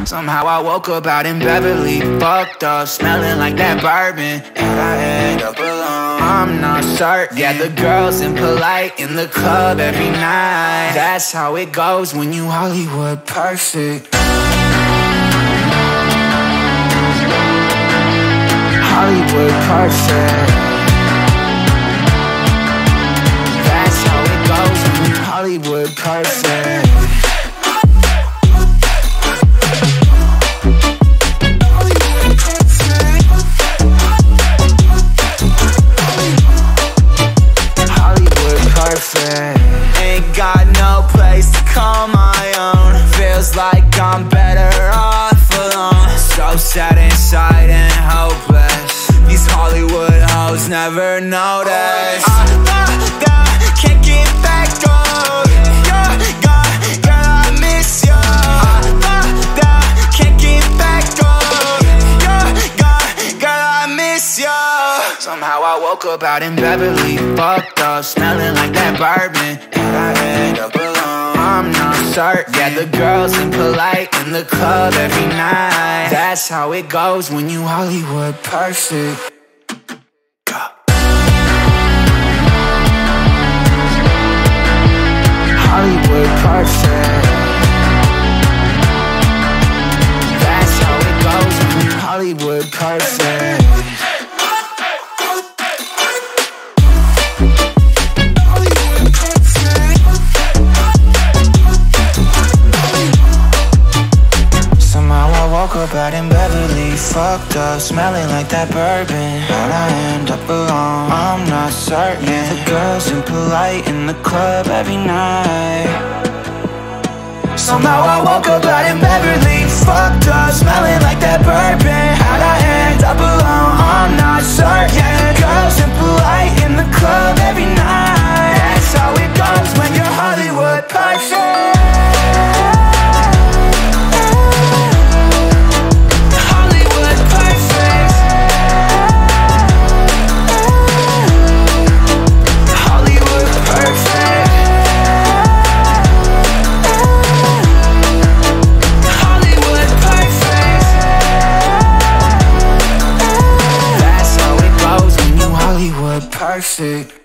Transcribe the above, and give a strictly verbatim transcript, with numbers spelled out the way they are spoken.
Somehow I woke up out in Beverly, fucked up, smelling like that bourbon. And I end up alone, I'm not certain. Yeah, the girls impolite in the club every night. That's how it goes when you Hollywood perfect. Hollywood perfect. That's how it goes when you Hollywood perfect. Ain't got no place to call my own. Feels like I'm better off alone. So sad inside and hopeless. These Hollywood hoes never notice. I, I, I can't get back on. You're gone, girl, I miss you. I, I, I can't get back on. You're gone, girl, I miss you. Somehow I woke up out in Beverly, fucked up, smelling like that bourbon. And I end up alone, I'm not certain. Yeah, the girls impolite in the club every night. That's how it goes when you Hollywood perfect. Hollywood perfect. That's how it goes when you Hollywood perfect. Woke up out in Beverly, fucked up, smelling like that bourbon. How'd I end up alone? I'm not certain. Yeah, the girls impolite in the club every night. Somehow I woke up out in Beverly, fucked up, smelling like that bourbon. How'd I end up alone? I'm not certain. Yeah, the girls impolite in the club every night. That's how it goes when you're Hollywood perfect. Perfect.